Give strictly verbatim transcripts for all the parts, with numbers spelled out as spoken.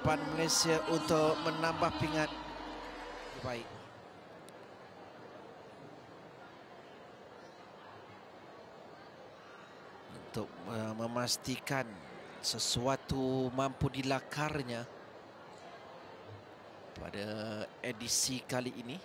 harapan Malaysia untuk menambah pingat lebih baik. Untuk uh, memastikan sesuatu mampu dilakarnya pada edisi kali ini.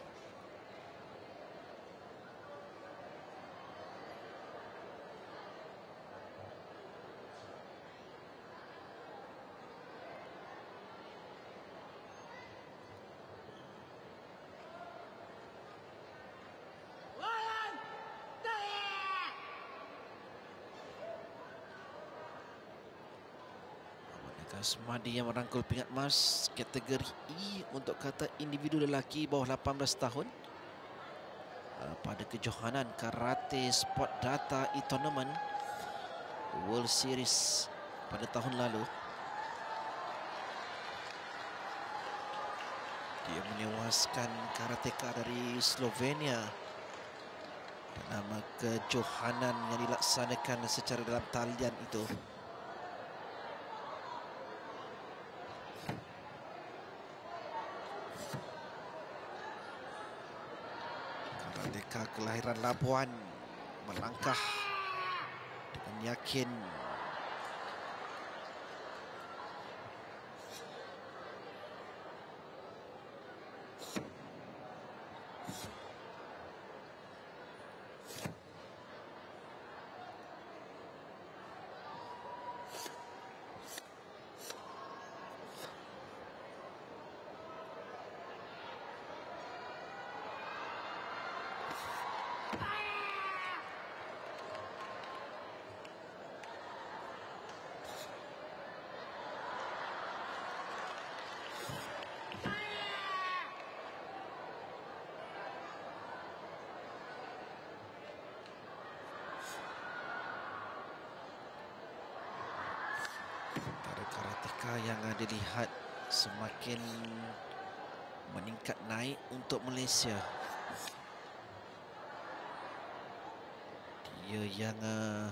Asmadi yang merangkul pingat emas kategori E untuk kata individu lelaki bawah lapan belas tahun pada kejohanan Karate Sport Data E-Tournament World Series pada tahun lalu. Dia menewaskan karateka dari Slovenia dalam kejohanan yang dilaksanakan secara dalam talian itu. Karateka kelahiran Labuan melangkah dengan yakin. Yang dilihat semakin meningkat naik untuk Malaysia. Dia yang uh,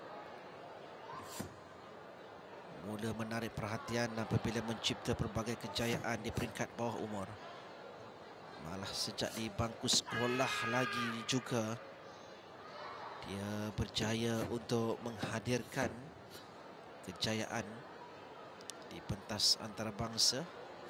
mula menarik perhatian apabila mencipta pelbagai kejayaan di peringkat bawah umur. Malah sejak di bangku sekolah lagi juga dia berjaya untuk menghadirkan kejayaan di pentas antarabangsa.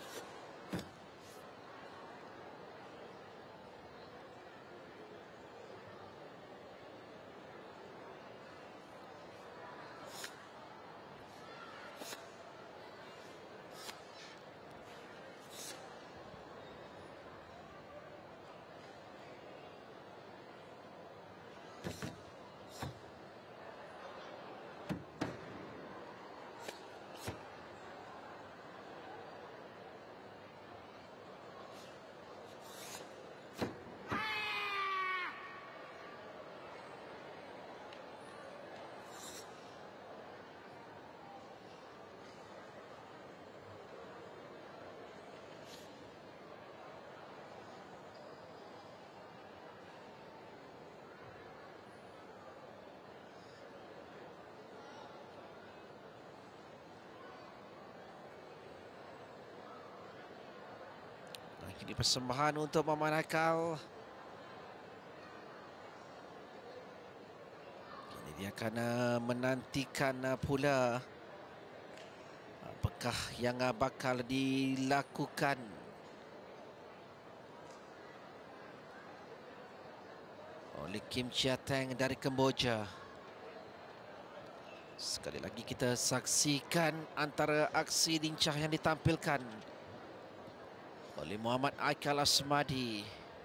Ini persembahan untuk Mama Nakal. Ini dia akan uh, menantikan uh, pula apakah yang uh, bakal dilakukan oleh Kim Chia Teng dari Kemboja. Sekali lagi kita saksikan antara aksi lincah yang ditampilkan oleh Muhammad Aikal Asmadi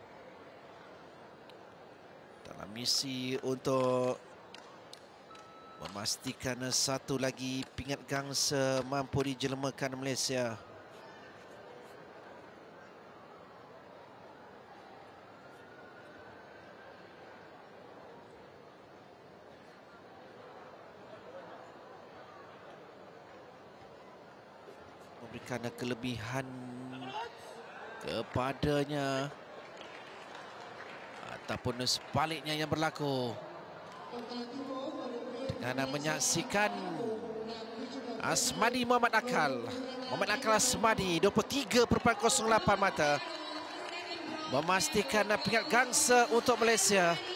dalam misi untuk memastikan satu lagi pingat gangsa mampu dijelmakan Malaysia. Memberikan kelebihan kepadanya ataupun sebaliknya yang berlaku dengan menyaksikan Asmadi Muhammad Akal. Muhammad Akal Asmadi, dua puluh tiga perpuluhan kosong lapan mata. Memastikan pingat gangsa untuk Malaysia.